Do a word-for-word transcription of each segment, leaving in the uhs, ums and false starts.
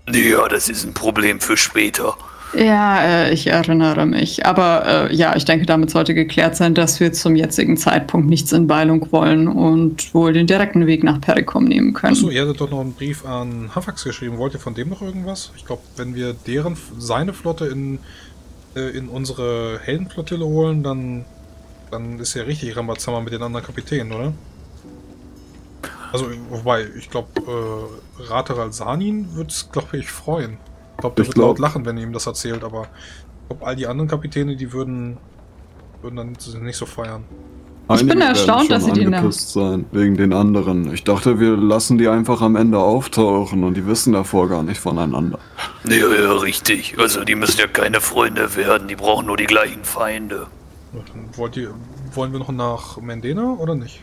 Ja, das ist ein Problem für später. Ja, äh, ich erinnere mich. Aber äh, ja, ich denke, damit sollte geklärt sein, dass wir zum jetzigen Zeitpunkt nichts in Beilung wollen und wohl den direkten Weg nach Perikum nehmen können. Achso, ihr hattet doch noch einen Brief an Hafax geschrieben. Wollt ihr von dem noch irgendwas? Ich glaube, wenn wir deren, seine Flotte in, äh, in unsere Heldenflottille holen, dann, dann ist ja richtig Rambazammer mit den anderen Kapitänen, oder? Also, wobei, ich glaube, äh, Rateral Sanin würde es, glaube ich, freuen. Ich glaube, der Ich wird glaub- laut lachen, wenn ihr ihm das erzählt, aber ich glaube, all die anderen Kapitäne, die würden, würden dann nicht so feiern. Ich bin Einige werden erstaunt, schon dass sie die nach- angepisst sein, wegen den anderen. Ich dachte, wir lassen die einfach am Ende auftauchen und die wissen davor gar nicht voneinander. Ja, ja, richtig. Also die müssen ja keine Freunde werden, die brauchen nur die gleichen Feinde. Ja, dann wollt ihr, wollen wir noch nach Mendena oder nicht?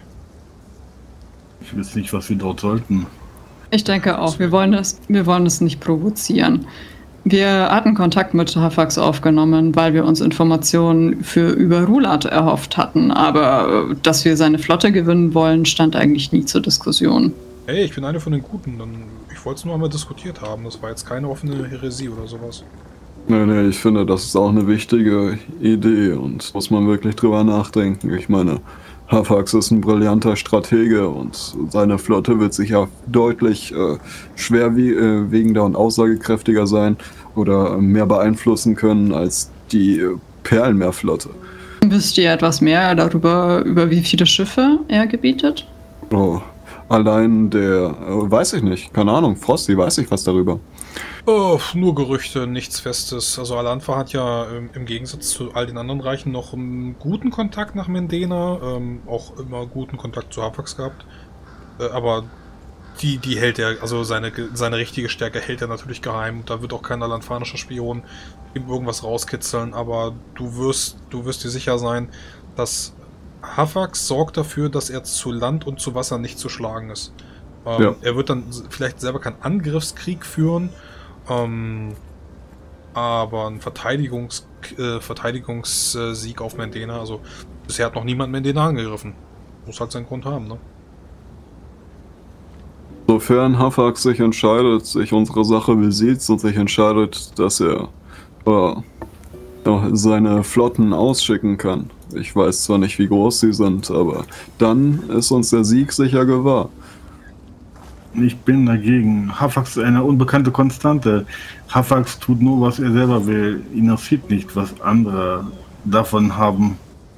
Ich weiß nicht, was wir dort sollten. Ich denke auch, wir wollen das, wir wollen es nicht provozieren. Wir hatten Kontakt mit Hafax aufgenommen, weil wir uns Informationen für über Rulat erhofft hatten, aber äh, dass wir seine Flotte gewinnen wollen, stand eigentlich nie zur Diskussion. Hey, ich bin einer von den Guten, dann ich wollte es nur einmal diskutiert haben. Das war jetzt keine offene Häresie oder sowas. Nee, nee, ich finde, das ist auch eine wichtige Idee und muss man wirklich drüber nachdenken. Ich meine, Hafax ist ein brillanter Stratege und seine Flotte wird sicher deutlich äh, schwerwiegender und aussagekräftiger sein oder mehr beeinflussen können als die äh, Perlenmeerflotte. Wisst ihr etwas mehr darüber, über wie viele Schiffe er gebietet? Oh, allein der, äh, weiß ich nicht, keine Ahnung, Frosty, weiß ich was darüber. Oh, nur Gerüchte, nichts Festes. Also Al-Anfa hat ja ähm, im Gegensatz zu all den anderen Reichen noch einen guten Kontakt nach Mendena, ähm, auch immer guten Kontakt zu Hafax gehabt. Äh, aber die, die hält er, also seine, seine richtige Stärke hält er natürlich geheim. Da wird auch kein alanfanischer Spion ihm irgendwas rauskitzeln, aber du wirst, du wirst dir sicher sein, dass Hafax sorgt dafür, dass er zu Land und zu Wasser nicht zu schlagen ist. Ähm, Ja. Er wird dann vielleicht selber keinen Angriffskrieg führen, ähm, aber ein Verteidigungs, äh, Verteidigungssieg auf Mendena, also bisher hat noch niemand Mendena angegriffen. Muss halt seinen Grund haben, ne? Sofern Hafax sich entscheidet, sich unsere Sache besieht und sich entscheidet, dass er äh, ja, seine Flotten ausschicken kann. Ich weiß zwar nicht, wie groß sie sind, aber dann ist uns der Sieg sicher gewahr. Ich bin dagegen. Hafax ist eine unbekannte Konstante. Hafax tut nur, was er selber will. Ihn interessiert nicht, was andere davon haben.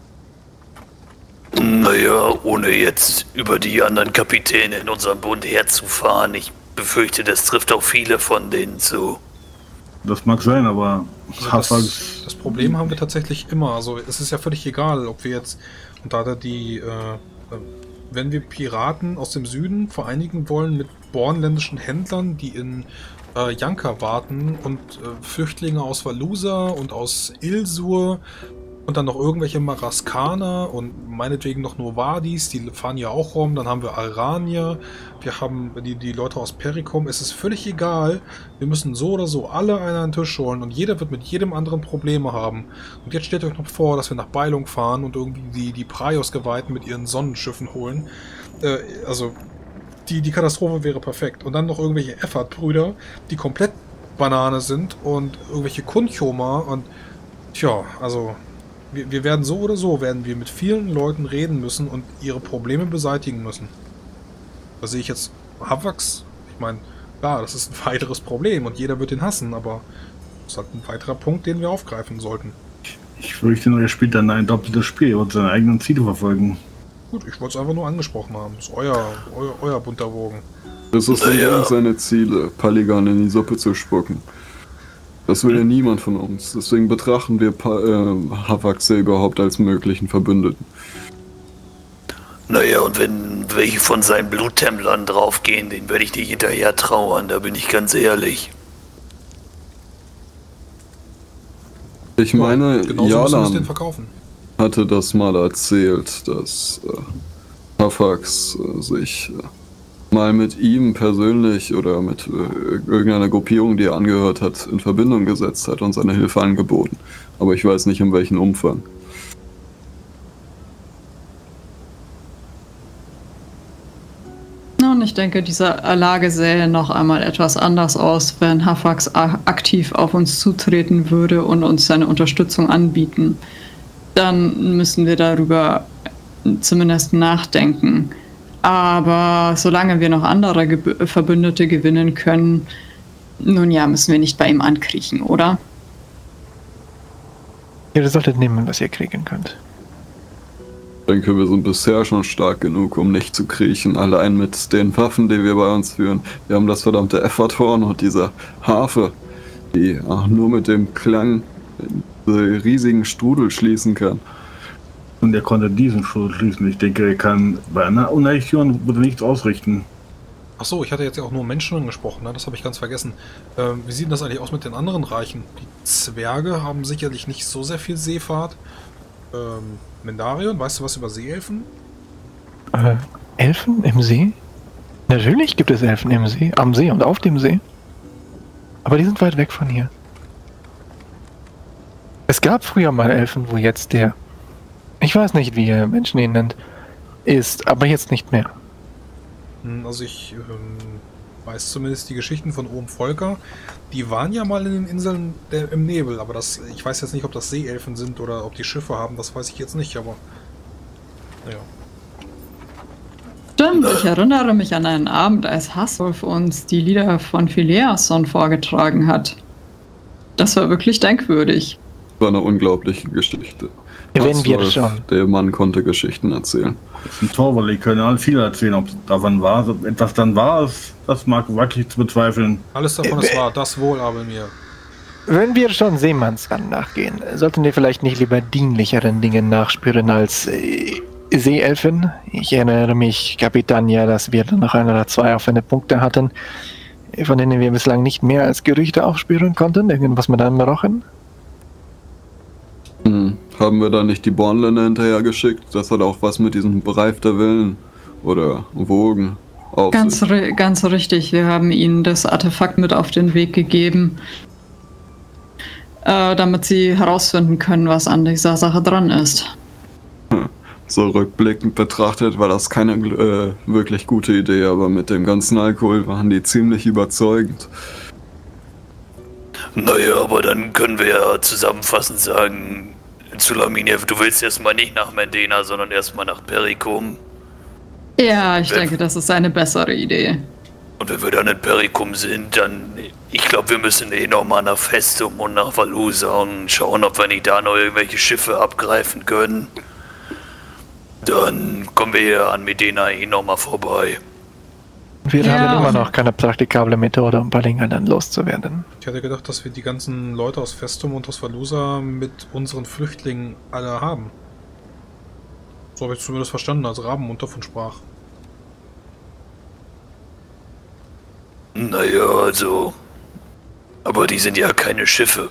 Naja, ohne jetzt über die anderen Kapitäne in unserem Bund herzufahren, ich befürchte, das trifft auch viele von denen zu. Das mag sein, aber Also Hafax... das, das Problem haben wir tatsächlich immer. Also es ist ja völlig egal, ob wir jetzt, und da hat er die, äh, äh, wenn wir Piraten aus dem Süden vereinigen wollen mit bornländischen Händlern, die in äh, Yanka warten und äh, Flüchtlinge aus Valusa und aus Ilsur und dann noch irgendwelche Maraskaner und meinetwegen noch Novadis, die fahren ja auch rum, dann haben wir Aranier, wir haben die, die Leute aus Perikum, es ist völlig egal, wir müssen so oder so alle an einen Tisch holen und jeder wird mit jedem anderen Probleme haben. Und jetzt stellt euch noch vor, dass wir nach Beilung fahren und irgendwie die, die Praios-Geweihten mit ihren Sonnenschiffen holen. Äh, also, die, die Katastrophe wäre perfekt. Und dann noch irgendwelche Effert-Brüder, die komplett Banane sind und irgendwelche Kunchoma und tja, also... Wir, wir werden so oder so, werden wir mit vielen Leuten reden müssen und ihre Probleme beseitigen müssen. Da sehe ich jetzt Hafax. Ich meine, klar, das ist ein weiteres Problem und jeder wird ihn hassen, aber das ist halt ein weiterer Punkt, den wir aufgreifen sollten. Ich fürchte nur, er spielt dann ein doppeltes Spiel und seine eigenen Ziele verfolgen. Gut, ich wollte es einfach nur angesprochen haben. Das ist euer, euer, euer bunter Wogen. Es ist Naja. nicht seine Ziele, Paligan in die Suppe zu spucken. Das will ja niemand von uns. Deswegen betrachten wir pa äh, Hafax ja überhaupt als möglichen Verbündeten. Naja, und wenn welche von seinen Bluttemplern draufgehen, den werde ich dir hinterher trauern, da bin ich ganz ehrlich. Ich meine, Genauso müssen wir es denen Jalan verkaufen. hatte das mal erzählt, dass äh, Hafax äh, sich äh, mal mit ihm persönlich oder mit äh, irgendeiner Gruppierung, die er angehört hat, in Verbindung gesetzt hat und seine Hilfe angeboten. Aber ich weiß nicht, in welchem Umfang. Und ich denke, diese Lage sähe noch einmal etwas anders aus, wenn Hafax aktiv auf uns zutreten würde und uns seine Unterstützung anbieten. Dann müssen wir darüber zumindest nachdenken. Aber solange wir noch andere Ge- Verbündete gewinnen können, nun ja, müssen wir nicht bei ihm ankriechen, oder? Ihr solltet nehmen, was ihr kriegen könnt. Ich denke, wir sind bisher schon stark genug, um nicht zu kriechen. Allein mit den Waffen, die wir bei uns führen. Wir haben das verdammte Efferthorn und diese Harfe, die auch nur mit dem Klang diese riesigen Strudel schließen kann. Und er konnte diesen Strudel schließen. Ich denke, er kann bei einer Unerhörung würde nichts ausrichten. Ach so, ich hatte jetzt ja auch nur Menschen angesprochen, ne? Das habe ich ganz vergessen. Ähm, wie sieht denn das eigentlich aus mit den anderen Reichen? Die Zwerge haben sicherlich nicht so sehr viel Seefahrt. Ähm, Mendarion, weißt du was über Seeelfen? Äh, Elfen im See? Natürlich gibt es Elfen im See, am See und auf dem See. Aber die sind weit weg von hier. Es gab früher mal Elfen, wo jetzt der, ich weiß nicht, wie ihr Menschen ihn nennt, ist, aber jetzt nicht mehr. Also ich ähm, weiß zumindest die Geschichten von Ohm Volker. Die waren ja mal in den Inseln der, im Nebel, aber das, ich weiß jetzt nicht, ob das Seeelfen sind oder ob die Schiffe haben, das weiß ich jetzt nicht, aber naja. Stimmt, ich erinnere mich an einen Abend, als Haswolf uns die Lieder von Phileason vorgetragen hat. Das war wirklich denkwürdig. Das war eine unglaubliche Geschichte. Wenn wir Haswolf, schon. Der Mann konnte Geschichten erzählen. Das ist ein Torwart, die können alle viel erzählen, ob es davon war. Ob etwas dann war, es, das mag wirklich zu bezweifeln. Alles davon ist wahr, das wohl aber mir. Wenn wir schon Seemannsgarn nachgehen, sollten wir vielleicht nicht lieber dienlicheren Dingen nachspüren als äh, Seeelfen? Ich erinnere mich, Kapitania, dass wir dann noch ein oder zwei offene Punkte hatten, von denen wir bislang nicht mehr als Gerüchte aufspüren konnten. Irgendwas mit einem Rochen? Hm. Haben wir da nicht die Bornländer hinterher geschickt? Das hat auch was mit diesem Bereif der Wellen oder Wogen auf Ganz, sich. ri- ganz richtig, wir haben ihnen das Artefakt mit auf den Weg gegeben, äh, damit sie herausfinden können, was an dieser Sache dran ist. So rückblickend betrachtet war das keine äh, wirklich gute Idee, aber mit dem ganzen Alkohol waren die ziemlich überzeugend. Naja, aber dann können wir ja zusammenfassend sagen, Zulaminev, du willst erstmal nicht nach Mendena, sondern erstmal nach Perikum. Ja, ich Wer- denke, das ist eine bessere Idee. Und wenn wir dann in Perikum sind, dann, ich glaube, wir müssen eh nochmal nach Festum und nach Valusa und schauen, ob wir nicht da noch irgendwelche Schiffe abgreifen können. Dann kommen wir hier an Medena eh nochmal vorbei. Wir Ja. haben immer noch keine praktikable Methode, um Balinga dann loszuwerden. Ich hatte gedacht, dass wir die ganzen Leute aus Festum und aus Valusa mit unseren Flüchtlingen alle haben. So habe ich zumindest verstanden, als Rabenmund davon sprach. Naja, also. Aber die sind ja keine Schiffe.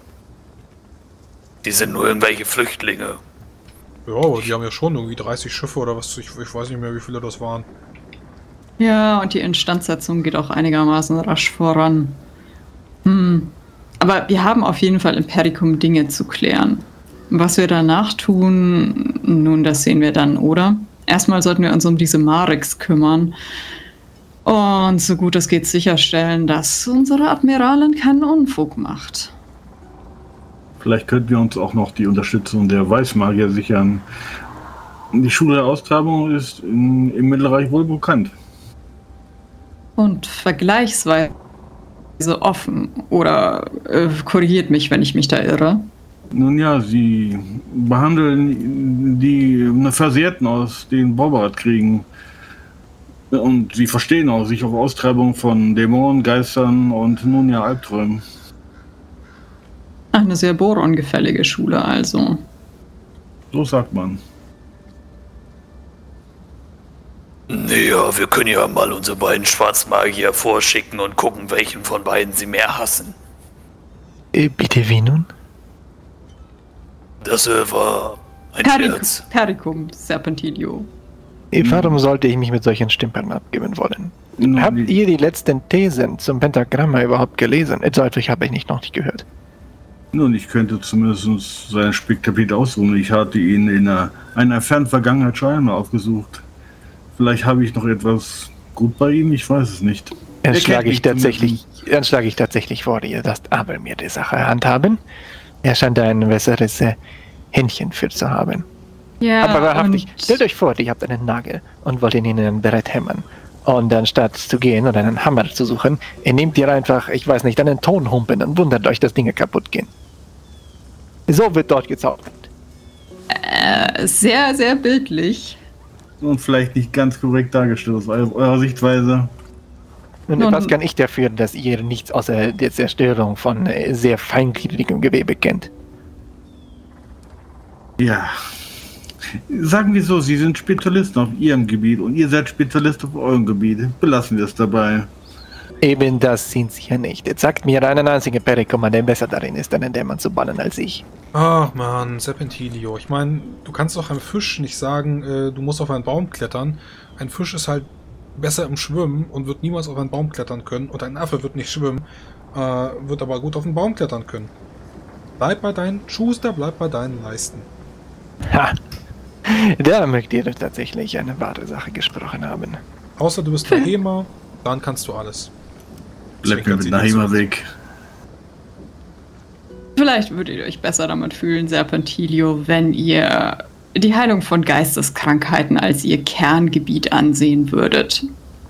Die sind nur irgendwelche Flüchtlinge. Ja, aber die haben ja schon irgendwie dreißig Schiffe oder was, ich, ich weiß nicht mehr, wie viele das waren. Ja, und die Instandsetzung geht auch einigermaßen rasch voran. Hm. Aber wir haben auf jeden Fall in Perikum Dinge zu klären. Was wir danach tun, nun, das sehen wir dann, oder? Erstmal sollten wir uns um diese Marix kümmern. Und so gut es geht sicherstellen, dass unsere Admiralin keinen Unfug macht. Vielleicht könnten wir uns auch noch die Unterstützung der Weißmagier sichern. Die Schule der Austreibung ist in, im Mittelreich wohl bekannt. Und vergleichsweise offen. Oder äh, korrigiert mich, wenn ich mich da irre. Nun ja, sie behandeln die Versehrten aus den Borbard-Kriegen. Und sie verstehen auch sich auf Austreibung von Dämonen, Geistern und nun ja Albträumen. Eine sehr borongefällige Schule also. So sagt man. Naja, wir können ja mal unsere beiden Schwarzmagier vorschicken und gucken, welchen von beiden sie mehr hassen. Äh, bitte wie nun? Das äh, war ein Peric Scherz. Perikum Serpentilio. Äh, Warum sollte ich mich mit solchen Stümpern abgeben wollen? Nun, Habt die- ihr die letzten Thesen zum Pentagramma überhaupt gelesen? Solche habe ich nicht noch nicht gehört. Nun, ich könnte zumindest sein Spektapit ausruhen. Ich hatte ihn in einer, einer fernen Vergangenheit schon einmal aufgesucht. Vielleicht habe ich noch etwas gut bei ihm? Ich weiß es nicht. Dann Er schlage kennt ich mich tatsächlich, dann schlage ich tatsächlich vor, ihr lasst Abel mir die Sache handhaben. Er scheint da ein besseres äh, Händchen für zu haben. Ja, Aber wahrhaftig, und stellt euch vor, ihr habt einen Nagel und wollt ihn in ein Brett hämmern. Und anstatt zu gehen und einen Hammer zu suchen, nehmt ihr einfach, ich weiß nicht, einen Tonhumpen und wundert euch, dass Dinge kaputt gehen. So wird dort gezaubert. äh, sehr, sehr bildlich. Und vielleicht nicht ganz korrekt dargestellt aus eurer Sichtweise. Und Nun- was kann ich dafür, dass ihr nichts außer der Zerstörung von äh, sehr feingliedrigem Gewebe kennt? Ja. Sagen wir so, Sie sind Spezialisten auf Ihrem Gebiet und ihr seid Spezialist auf eurem Gebiet. Belassen wir es dabei. Eben das sind sie ja nicht. Sagt mir einen einzigen Perikummer, der besser darin ist, einen Dämon zu bannen als ich. Ach man, Serpentilio. Ich meine, du kannst doch einem Fisch nicht sagen, äh, du musst auf einen Baum klettern. Ein Fisch ist halt besser im Schwimmen und wird niemals auf einen Baum klettern können. Und ein Affe wird nicht schwimmen, äh, wird aber gut auf einen Baum klettern können. Bleib bei deinen Schuster, bleib bei deinen Leisten. Ha! Da mögt ihr tatsächlich eine wahre Sache gesprochen haben. Außer du bist Nahema, dann kannst du alles. Bleibt mir Zwinkert mit sie Nahima dir zu. weg. Vielleicht würdet ihr euch besser damit fühlen, Serpentilio, wenn ihr die Heilung von Geisteskrankheiten als ihr Kerngebiet ansehen würdet.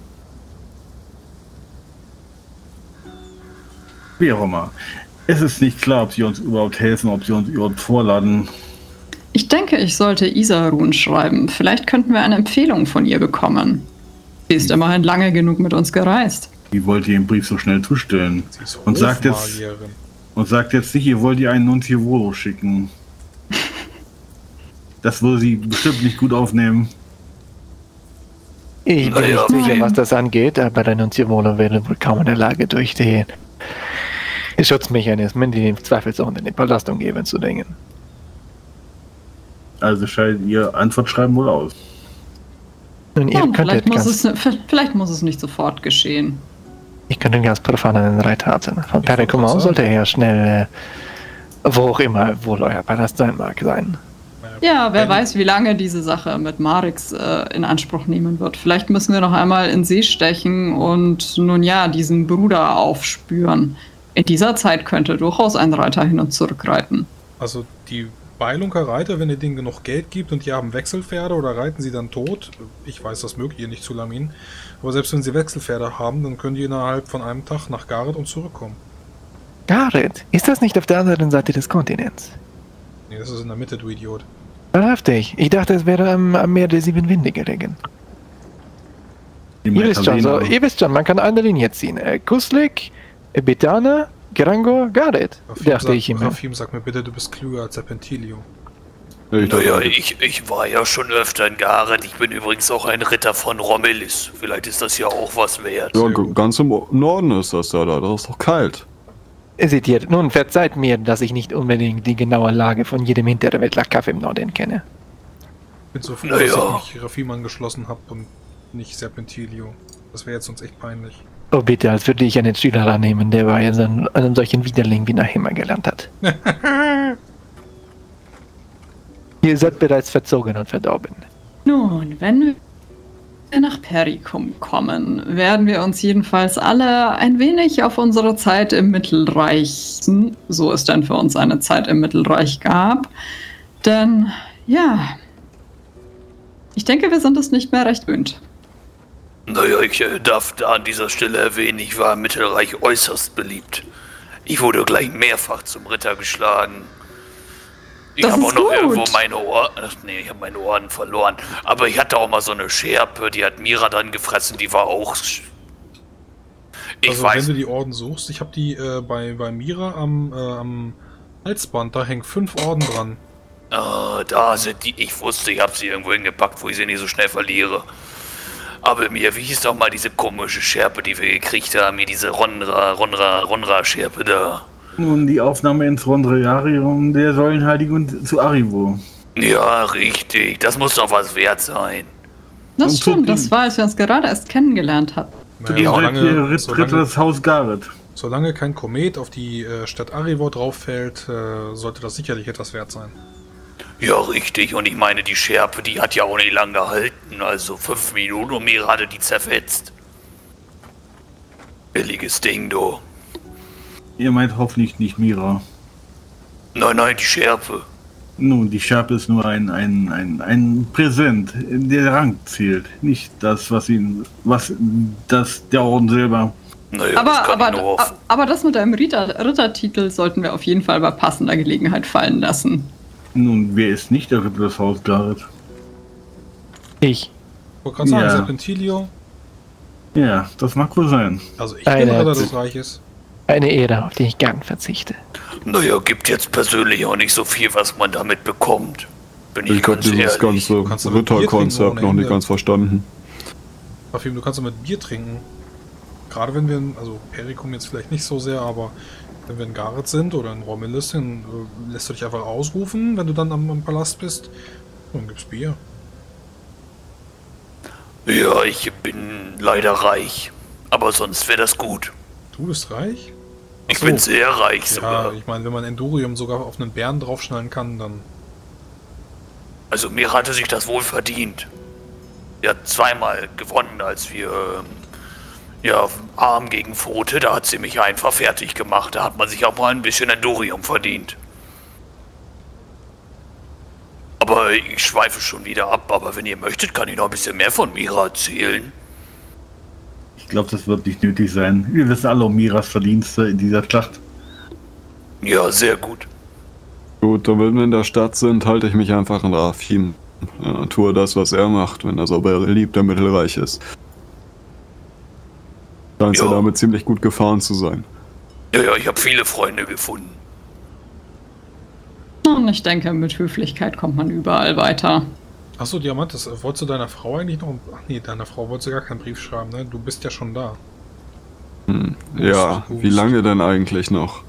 Wie auch immer. Es ist nicht klar, ob sie uns überhaupt helfen, ob sie uns überhaupt vorladen. Ich denke, ich sollte Isarun schreiben. Vielleicht könnten wir eine Empfehlung von ihr bekommen. Sie ist immerhin lange genug mit uns gereist. Wie wollt ihr den Brief so schnell zustellen? Sie ist Und sagt jetzt, Hofmagierin. und sagt jetzt nicht, ihr wollt ihr einen Nuntiovolo schicken. Das würde sie bestimmt nicht gut aufnehmen. Ich bin Naja, nicht sicher, nein. was das angeht, aber der Nunziolo wäre wohl kaum in der Lage, durch die Schutzmechanismen, die dem zweifelsohne in den Palast umgeben, zu dingen. Also scheidet ihr Antwortschreiben wohl aus. Nun, ihr Ja, und könntet vielleicht, muss ganz, es, vielleicht muss es nicht sofort geschehen. ich könnte ganz profan einen Reiter haben. Von Ich wollte Perikumau gerade sollte sagen. er schnell, äh, wo auch immer wohl euer Palast sein mag, sein. Ja, wer Wenn- weiß, wie lange diese Sache mit Marix äh, in Anspruch nehmen wird. Vielleicht müssen wir noch einmal in See stechen und nun ja, diesen Bruder aufspüren. In dieser Zeit könnte durchaus ein Reiter hin und zurück reiten. Also die Beilunker Reiter, wenn ihr denen genug Geld gibt und die haben Wechselpferde oder reiten sie dann tot, ich weiß, das mögt ihr nicht zu Lamin, aber selbst wenn sie Wechselpferde haben, dann können die innerhalb von einem Tag nach Gareth und zurückkommen. Gareth, ist das nicht auf der anderen Seite des Kontinents? Nee, das ist in der Mitte, du Idiot. Wahrhaftig. Ich dachte, es wäre am, am Meer der sieben Winde gelegen. Die Ihr wisst schon, so, Magdalena. ihr wisst schon, man kann eine Linie ziehen. Äh, Kuslik, äh, Betana, Grangor, Gareth. Rafim, Dachte sag, ich immer. Rafim, sag mir bitte, du bist klüger als Serpentilio. Ich Naja, dachte, ich, ich war ja schon öfter in Gareth. Ich bin übrigens auch ein Ritter von Rommelis. Vielleicht ist das ja auch was wert. ja, g- ganz im Norden ist das da, da. Das ist doch kalt. Seht ihr, nun verzeiht mir, dass ich nicht unbedingt die genaue Lage von jedem Hinterwäldler Kaff im Norden kenne. Ich bin so froh, Naja. dass ich mich Rafim angeschlossen habe und nicht Serpentilio. Das wäre jetzt uns echt peinlich. Oh bitte, als würde ich einen Schüler annehmen, der bei einem, einem solchen Widerling wie Nahima gelernt hat. Ihr seid bereits verzogen und verdorben. Nun, wenn wir nach Perikum kommen, werden wir uns jedenfalls alle ein wenig auf unsere Zeit im Mittelreich, so es denn für uns eine Zeit im Mittelreich gab. Denn, ja, ich denke, wir sind es nicht mehr recht gewöhnt. Naja, ich äh, darf da an dieser Stelle erwähnen, ich war im Mittelreich äußerst beliebt. Ich wurde gleich mehrfach zum Ritter geschlagen. Ich Das habe auch ist noch gut. irgendwo meine Ohren. Ach nee, ich habe meine Ohren verloren. Aber ich hatte auch mal so eine Schärpe, die hat Mira dann gefressen, die war auch. sch- Ich Also weiß. wenn du die Orden suchst, ich habe die äh, bei, bei Mira am, äh, am Halsband, da hängen fünf Orden dran. Ah, da sind die. Ich wusste, ich habe sie irgendwo hingepackt, wo ich sie nicht so schnell verliere. Aber mir, wie hieß doch mal diese komische Schärpe, die wir gekriegt haben, hier diese Ronra, Ronra, Ronra-Schärpe da. Nun die Aufnahme ins Rondrearium der Säulenheiligen zu Arrivo. Ja, richtig. Das muss doch was wert sein. Das Und stimmt, Tutti. das war, als wir uns gerade erst kennengelernt hatten. Zu Naja, dem Ja, seid ihr solange, Ritt, solange, das Haus Gareth. solange kein Komet auf die äh, Stadt Arivor drauf fällt, äh, sollte das sicherlich etwas wert sein. Ja, richtig. Und ich meine, die Schärpe, die hat ja auch nicht lang gehalten. Also fünf Minuten und mir hatte die zerfetzt. Billiges Ding, du. Ihr meint hoffentlich nicht Mira. Nein, nein, die Schärpe. Nun, die Schärpe ist nur ein, ein, ein, ein Präsent. Der Rang zählt. Nicht das, was ihn, was das der Orden selber. Naja, Aber, das kann ich aber, nur hoffen. aber das mit einem Ritter, Rittertitel sollten wir auf jeden Fall bei passender Gelegenheit fallen lassen. Nun, wer ist nicht der Ritter des Haus Garrett? Ich. Ich wollte gerade sagen, Ja. Serpentilio. Ja, das mag wohl sein. Also ich bin Eine- Ritter des Reiches. Eine Ehre, auf die ich gern verzichte. Naja, gibt jetzt persönlich auch nicht so viel, was man damit bekommt. Bin ich, Ich habe ganz dieses ehrlich. ganze kannst aber Bier trinken Ritterkonzept ohne noch nicht Ende. ganz verstanden. Parfüm, du kannst doch mit Bier trinken. Gerade wenn wir, in, also Perikum jetzt vielleicht nicht so sehr, aber wenn wir in Gareth sind oder in Romulus, dann äh, lässt du dich einfach ausrufen, wenn du dann am, am Palast bist. Und dann gibt's Bier. Ja, ich bin leider reich. Aber sonst wäre das gut. Du bist reich? Ich Ach so. bin sehr reich Ja, sogar. ich meine, wenn man Endurium sogar auf einen Bären draufschnallen kann, dann... Also mir hatte sich das wohl verdient. Er hat zweimal gewonnen, als wir ähm, ja, Arm gegen Pfote, da hat sie mich einfach fertig gemacht. Da hat man sich auch mal ein bisschen Endurium verdient. Aber ich schweife schon wieder ab. Aber wenn ihr möchtet, kann ich noch ein bisschen mehr von Mira erzählen. Ich glaube, das wird nicht nötig sein. Wir wissen alle um Miras Verdienste in dieser Schlacht. Ja, sehr gut. Gut, dann wenn wir in der Stadt sind, halte ich mich einfach an Rafim. Ja, tue das, was er macht, wenn er so beliebt im Mittelreich ist. Scheint er Jo. damit ziemlich gut gefahren zu sein. Ja, ja, ich habe viele Freunde gefunden. Und ich denke, mit Höflichkeit kommt man überall weiter. Achso, Diamantes, äh, wolltest du deiner Frau eigentlich noch... Ach nee, deiner Frau wolltest du gar keinen Brief schreiben, ne? Du bist ja schon da. Hm. Ja, Hust, wie hust. lange denn eigentlich noch?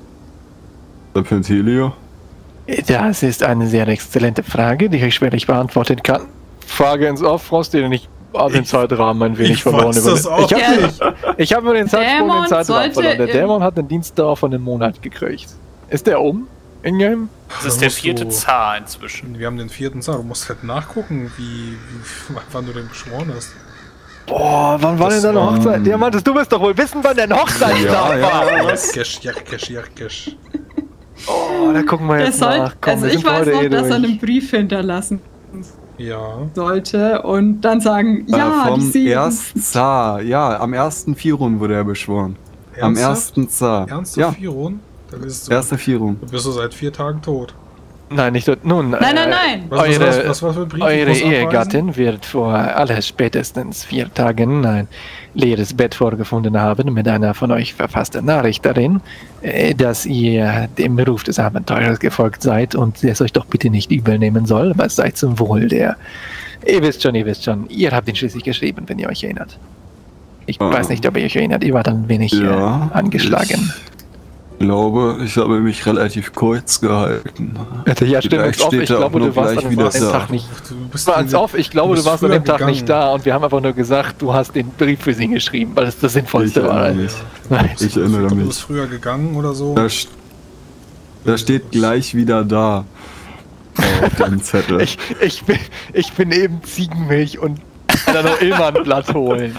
Serpentilio? Das ist eine sehr exzellente Frage, die ich schwerlich beantworten kann. Frage ins Off, Frost, den ich habe den Ich- Zeitrahmen ein wenig ich verloren. weiß über das den- auch ich habe nicht. ich hab über den Zeitsprung Dämon den Zeitrahmen sollte verloren. Der im- Dämon hat eine Dienstdauer von einem Monat gekriegt. Ist der um? In-game? Das Dann ist der musst vierte du- Zar inzwischen. Wir haben den vierten Zar. Du musst halt nachgucken, wie, wie wann du den beschworen hast. Boah, wann war Das denn deine war- Hochzeit? Diamantes, du wirst doch wohl wissen, wann dein Hochzeitstag war. Jarkesch, Jarkesch, Jarkesch. Oh, da gucken wir Er jetzt soll, nach. Komm, also wir ich sind weiß heute noch, eh dass er durch. einen Brief hinterlassen Ja. sollte und dann sagen, ja, äh, die vom sieben. ersten Zar. Ja, am ersten Firun wurde er beschworen. Am Ernsthaft? ersten Zar. Ernsthaft, Ja, Firon? Dann ist du, erster Firun. du bist du seit vier Tagen tot. Nein, nicht dort. Nun, Nein, nein, äh, nein. Was, was, Eure- was, was war für ein Brief? Ich Eure muss abweisen? Ehegattin wird vor aller spätestens vier Tagen ein leeres Bett vorgefunden haben mit einer von euch verfassten Nachricht darin, äh, dass ihr dem Ruf des Abenteurers gefolgt seid und es euch doch bitte nicht übel nehmen soll, aber es sei zum Wohl der... Ihr wisst schon, ihr wisst schon, ihr habt ihn schließlich geschrieben, wenn ihr euch erinnert. Ich Ah. weiß nicht, ob ihr euch erinnert, ihr wart ein wenig Ja, äh, angeschlagen. Ich glaube, ich habe mich relativ kurz gehalten. Also, ja, stimmt, Vielleicht uns auf, steht ich er glaube, auch du noch warst gleich an wieder dem da. Tag nicht... Du bist, War uns auf, ich glaube, du du, bist warst an dem früher Tag nicht gegangen. da und wir haben einfach nur gesagt, du hast den Brief für sie geschrieben, weil es das Sinnvollste Ich war. erinnere mich. Nein. Ich erinnere Du mich. bist früher gegangen oder so. Da, st- da steht gleich wieder da. Oh, auf dem Zettel. Ich, ich, bin, ich bin eben Ziegenmilch und dann noch immer ein Blatt holen.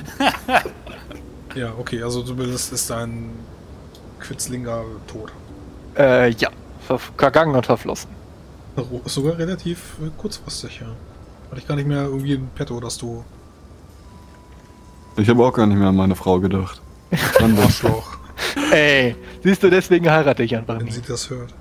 Ja, okay, also du bist ist dein Quitzlinger tot. Äh, ja, ver vergangen und verflossen. Sogar relativ äh, kurzfristig, ja. Hatte ich gar nicht mehr irgendwie in petto, dass du Ich habe auch gar nicht mehr an meine Frau gedacht. Dann das. Arschloch, Ey, siehst du, deswegen heirate ich einfach wenn nicht. sie das hört.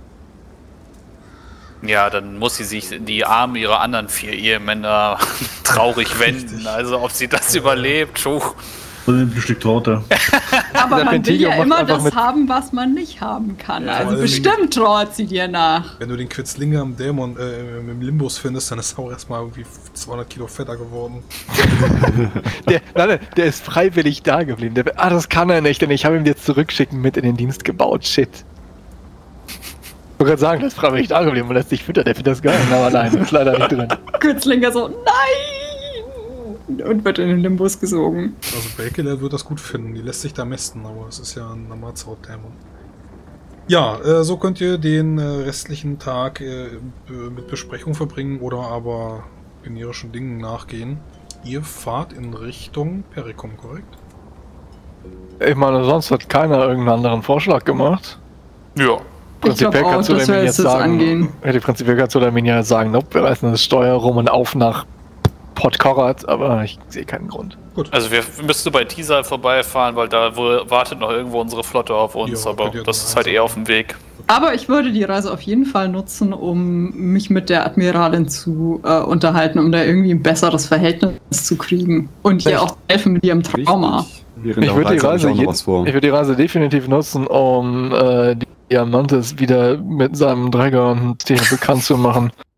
Ja, dann muss sie sich in die Arme ihrer anderen vier Ehemänner traurig wenden. Richtig. Also ob sie das überlebt, schuh. Und ein Stück Torte. Aber man will Serpentilio ja macht immer einfach das mit- haben, was man nicht haben kann. Ja, also vor allem- bestimmt trauert sie dir nach. Wenn du den Quitzlinger am Dämon äh, im Limbus findest, dann ist er auch erstmal irgendwie zweihundert Kilo fetter geworden. Der, nein, nein, der ist freiwillig da geblieben. Der, ah, das kann er nicht, denn ich habe ihm jetzt zurückschicken mit in den Dienst gebaut. Shit. Ich wollte gerade sagen, der ist freiwillig da geblieben und lässt sich füttern. Der findet das geil, aber nein, das ist leider nicht drin. Kürzlinger so, nein! Und wird in den Limbus gesogen. Also Bakeler wird das gut finden, die lässt sich da mästen, aber es ist ja ein Amazraut-Dämon. Ja, äh, so könnt ihr den äh, restlichen Tag äh, mit Besprechung verbringen oder aber generischen Dingen nachgehen. Ihr fahrt in Richtung Perikum, korrekt? Ich meine, sonst hat keiner irgendeinen anderen Vorschlag gemacht. Ja. Prinzipiell auch, kannst du dass dem wir jetzt jetzt das sagen, angehen. ja, die prinzipiell kannst du dem ja sagen, nope, wir reißen das Steuer rum und auf nach Port Korat, aber ich sehe keinen Grund. Gut. Also wir müssten bei Tisal vorbeifahren, weil da wohl wartet noch irgendwo unsere Flotte auf uns, Ja, aber könnt ihr das dann ist halt eher auf dem Weg. Aber ich würde die Reise auf jeden Fall nutzen, um mich mit der Admiralin zu äh, unterhalten, um da irgendwie ein besseres Verhältnis zu kriegen. Und ihr auch helfen mit ihrem Trauma. Richtig. Während Ich der würde die, Reise hab ich Reise auch noch je- was vor. ich würd die Reise definitiv nutzen, um äh, Diamantes wieder mit seinem Träger und Tier bekannt zu machen.